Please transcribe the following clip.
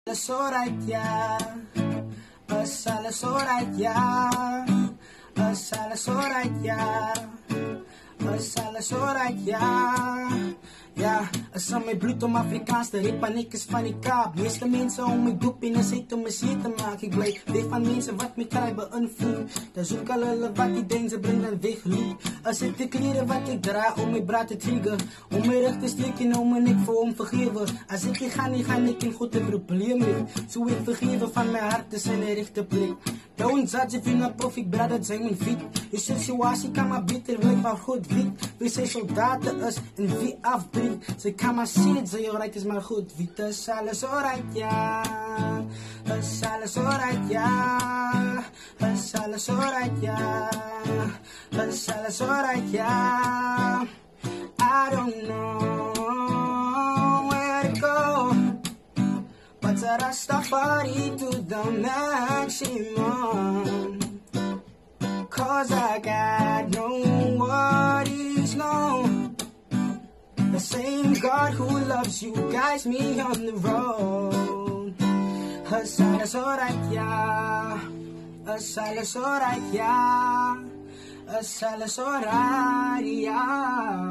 Alles alright, ja. Is alles alright, ja. Is alles alright, ja. Is alles alright, ja. Ja, is aan mijn bloed om Afrikaans te rip en ik is van die Kaap. Meeste mensen om mijn doep in een zit om mijn ziel te maken. Ik blijf weg van mensen wat me krijg beïnvloed. Dan zoek al hulle wat die denken, ze brengen dan wegroep. Als ik de kleren wat ik draag om mijn braad te trigger. Om mijn rug te steken, om mijn nek voor om vergeven. Als ik hier ga, ik in goed een probleem ligt. Zo ik vergeven van mijn hart, is in de rechte plek. Don't judge if you're not perfect, brother, zijn mijn feet. Je situatie kan maar beter, wil ik maar goed weet. Wie zijn soldaten is en wie afbreekt. Ze kan maar zien het, ze alright is maar goed. Wie is alles alright, ja. Is alles alright, ja. Is alles alright, ja. Is alles alright, ja. I don't know where to go. But I Rastafari to the maximum. Cause I got no worries, no. The same God who loves you guides me on the road. Alles alright, yeah. Alles alright, yeah. Alles alright, yeah.